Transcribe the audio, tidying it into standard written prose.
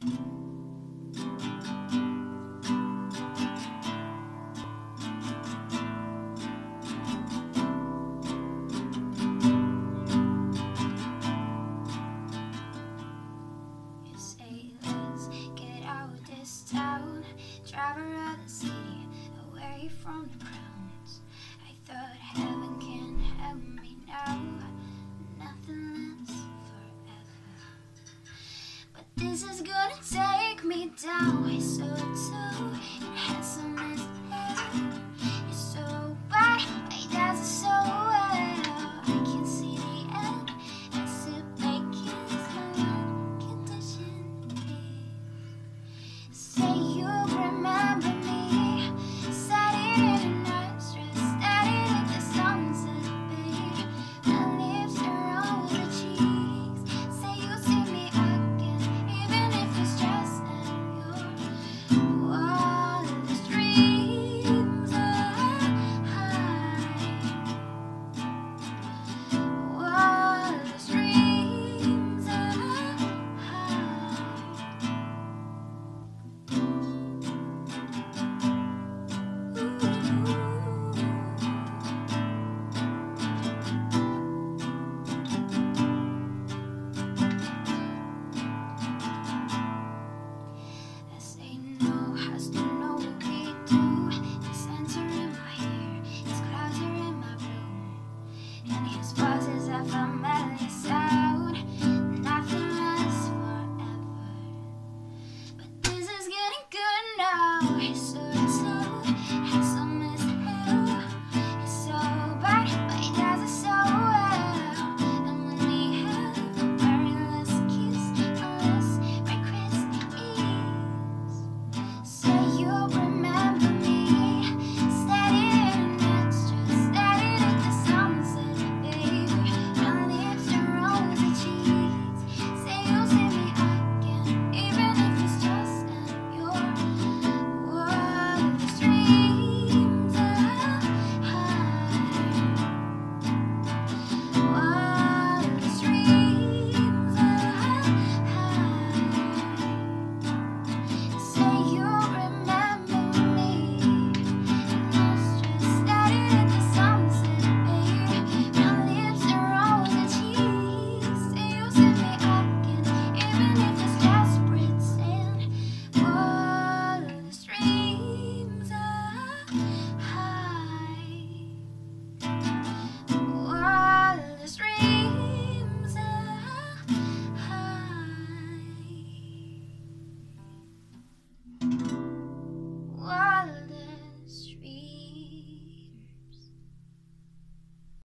Drive around the city, away from the crowds. I thought heaven can help me now. Nothing lasts forever, but this is gonna take me down. So tall and handsome as hell. You're so bad, my dad's so well. I can see the end. I sit making my unconditioned peace. Say you